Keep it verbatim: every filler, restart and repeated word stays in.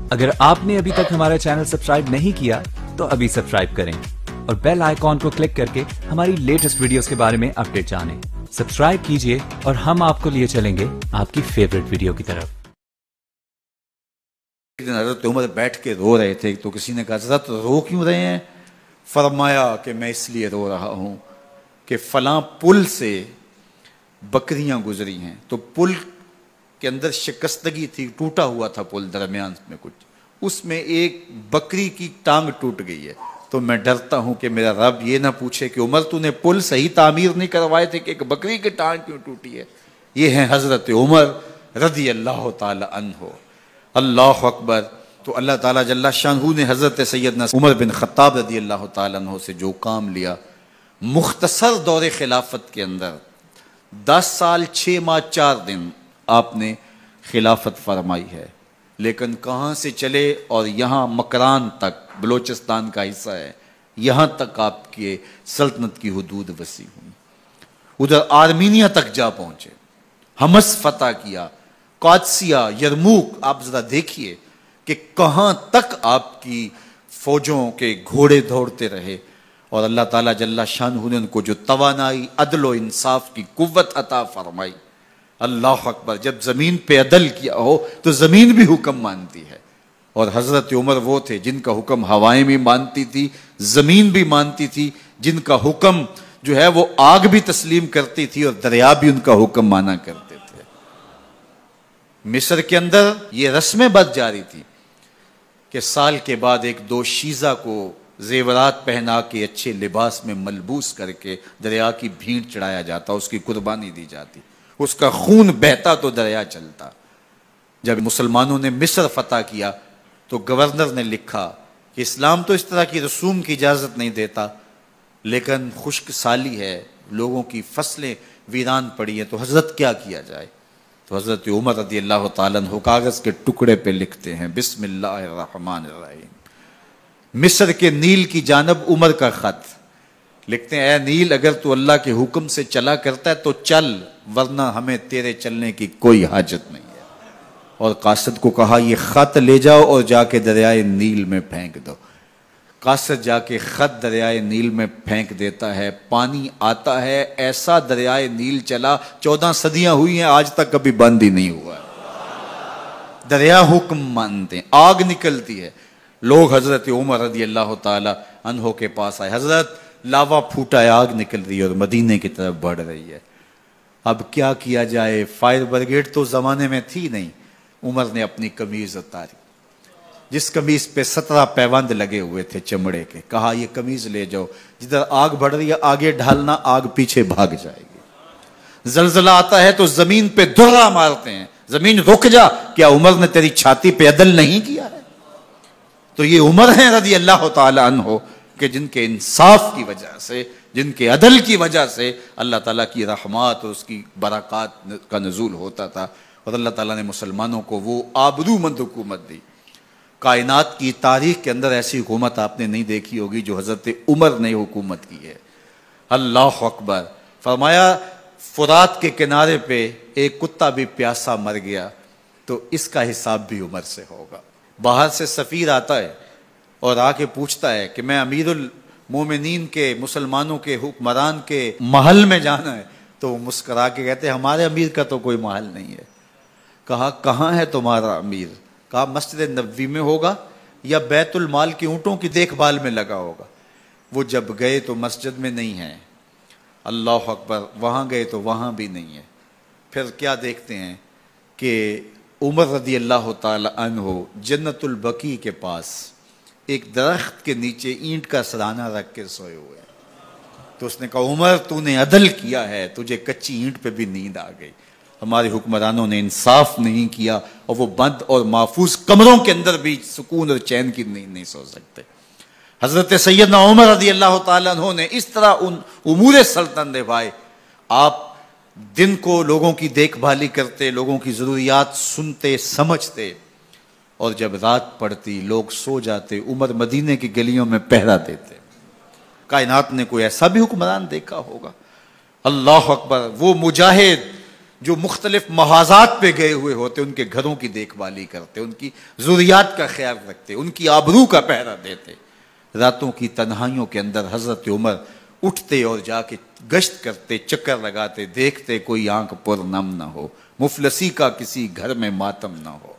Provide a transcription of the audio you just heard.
اگر آپ نے ابھی تک ہمارا چینل سبسکرائب نہیں کیا تو ابھی سبسکرائب کریں اور بیل آئیکن کو کلک کر کے ہماری لیٹسٹ ویڈیوز کے بارے میں اپڈیٹ جانیں. سبسکرائب کیجئے اور ہم آپ کو لیے چلیں گے آپ کی فیورٹ ویڈیو کی طرف. ایک دن حضرت عمر بیٹھ کے رو رہے تھے تو کسی نے کہا حضرت رو کیوں رہے ہیں؟ فرمایا کہ میں اس لیے رو رہا ہوں کہ فلاں پل سے بکریاں گزری ہیں تو پل کے اندر شکستگی تھی، ٹوٹا ہوا تھا پل درمیان میں کچھ، اس میں ایک بکری کی ٹانگ ٹوٹ گئی ہے تو میں ڈرتا ہوں کہ میرا رب یہ نہ پوچھے کہ عمر تو نے پل صحیح تعمیر نہیں کروائے تھے کہ ایک بکری کی ٹانگ کیوں ٹوٹی ہے. یہ ہیں حضرت عمر رضی اللہ تعالی عنہ. اللہ اکبر. تو اللہ تعالیٰ جل شانہ نے حضرت سیدنا عمر بن خطاب رضی اللہ تعالیٰ عنہ سے جو کام لیا، مختصر دور خلافت کے اندر دس سال چھ ماہ چار دن آپ نے خلافت فرمائی ہے، لیکن کہاں سے چلے اور یہاں مکران تک، بلوچستان کا حصہ ہے، یہاں تک آپ کے سلطنت کی حدود وسیع ہوئی. ادھر آرمینیا تک جا پہنچے، حمص فتح کیا، قادسیہ، یرموک. آپ ذرا دیکھیے کہ کہاں تک آپ کی فوجوں کے گھوڑے دوڑتے رہے اور اللہ تعالیٰ جل شانہ نے ان کو جو توانائی، عدل و انصاف کی قوت عطا فرمائی. اللہ اکبر. جب زمین پہ عدل کیا ہو تو زمین بھی حکم مانتی ہے، اور حضرت عمر وہ تھے جن کا حکم ہوائیں بھی مانتی تھی، زمین بھی مانتی تھی، جن کا حکم جو ہے وہ آگ بھی تسلیم کرتی تھی اور دریا بھی ان کا حکم مانا کرتے تھے. مصر کے اندر یہ رسم بد جاری تھی کہ سال کے بعد ایک دو شیزہ کو زیورات پہنا کے اچھے لباس میں ملبوس کر کے دریا کی بھینٹ چڑھایا جاتا، اس کی قربانی دی جاتی، اس کا خون بہتا تو دریا چلتا. جب مسلمانوں نے مصر فتح کیا تو گورنر نے لکھا کہ اسلام تو اس طرح کی رسوم کی اجازت نہیں دیتا، لیکن خشک سالی ہے، لوگوں کی فصلیں ویران پڑی ہیں، تو حضرت کیا کیا جائے؟ تو حضرت عمر رضی اللہ تعالیٰ عنہ کاغذ کے ٹکڑے پہ لکھتے ہیں بسم اللہ الرحمن الرحیم. مصر کے نیل کی جانب عمر کا خط لکھتے ہیں، اے نیل اگر تو اللہ کے حکم سے چلا کرتا ہے تو چل، ورنہ ہمیں تیرے چلنے کی کوئی حاجت نہیں ہے. اور قاصد کو کہا یہ خط لے جاؤ اور جا کے دریائے نیل میں پھینک دو. قاصد جا کے خط دریائے نیل میں پھینک دیتا ہے، پانی آتا ہے، ایسا دریائے نیل چلا، چودہ صدیاں ہوئی ہیں آج تک کبھی بند ہی نہیں ہوا. دریا حکم مانتے ہیں، آگ نکلتی ہے. لوگ حضرت عمر رضی اللہ تعالی عنہ کے پاس آئے، حضرت لاوا پھوٹا ہے، آگ نکل رہی ہے اور مدینے کی طرف بڑھ رہی ہے، اب کیا کیا جائے؟ فائر بریگیڈ تو زمانے میں تھی نہیں. عمر نے اپنی قمیض اتاری، جس قمیض پہ سترہ پیوند لگے ہوئے تھے چمڑے کے، کہا یہ قمیض لے جاؤ، جدھر آگ بڑھ رہی ہے آگے ڈھالنا، آگ پیچھے بھاگ جائے گی. زلزلہ آتا ہے تو زمین پہ دھرا مارتے ہیں، زمین رک جا، کیا عمر نے تیری چھاتی پہ عدل نہیں کیا ہے؟ تو یہ عمر ہیں رضی اللہ تعالی عنہ کہ جن کے انصاف کی وجہ سے، جن کے عدل کی وجہ سے اللہ تعالیٰ کی رحمات اور اس کی برکات کا نزول ہوتا تھا، اور اللہ تعالیٰ نے مسلمانوں کو وہ آبرو مند حکومت دی. کائنات کی تاریخ کے اندر ایسی حکومت آپ نے نہیں دیکھی ہوگی جو حضرت عمر نے حکومت کی ہے. اللہ اکبر. فرمایا فرات کے کنارے پہ ایک کتا بھی پیاسا مر گیا تو اس کا حساب بھی عمر سے ہوگا. باہر سے سفیر آتا ہے اور آ کے پوچھتا ہے کہ میں امیر المومنین کے، مسلمانوں کے حکمران کے محل میں جانا ہے، تو وہ مسکرا کے کہتے ہیں ہمارے امیر کا تو کوئی محل نہیں ہے. کہا کہاں ہے تمہارا امیر؟ کہا مسجد نبوی میں ہوگا یا بیت المال کی اونٹوں کی دیکھ بھال میں لگا ہوگا. وہ جب گئے تو مسجد میں نہیں ہے. اللہ اکبر. وہاں گئے تو وہاں بھی نہیں ہے. پھر کیا دیکھتے ہیں کہ عمر رضی اللہ تعالی عنہ جنت البقیع کے پاس ایک درخت کے نیچے اینٹ کا سرانہ رکھ کے سوئے ہوئے ہیں. تو اس نے کہا عمر تو نے عدل کیا ہے، تجھے کچی اینٹ پہ بھی نیند آ گئی. ہمارے حکمرانوں نے انصاف نہیں کیا اور وہ بند اور محفوظ کمروں کے اندر بھی سکون اور چین کی نیند نہیں سو سکتے. حضرت سیدنا عمر رضی اللہ تعالیٰ عنہ نے اس طرح ان امور سلطنت نبھائے. آپ دن کو لوگوں کی دیکھ بھالی کرتے، لوگوں کی ضروریات سنتے سمجھتے، اور جب رات پڑتی لوگ سو جاتے، عمر مدینے کی گلیوں میں پہرا دیتے. کائنات نے کوئی ایسا بھی حکمران دیکھا ہوگا؟ اللہ اکبر. وہ مجاہد جو مختلف محاذات پہ گئے ہوئے ہوتے ان کے گھروں کی دیکھ بھالی کرتے، ان کی ضروریات کا خیال رکھتے، ان کی آبرو کا پہرا دیتے۔ راتوں کی تنہائیوں کے اندر حضرت عمر اٹھتے اور جا کے گشت کرتے، چکر لگاتے، دیکھتے کوئی آنکھ پر نم نہ ہو، مفلسی کا کسی گھر میں ماتم نہ ہو۔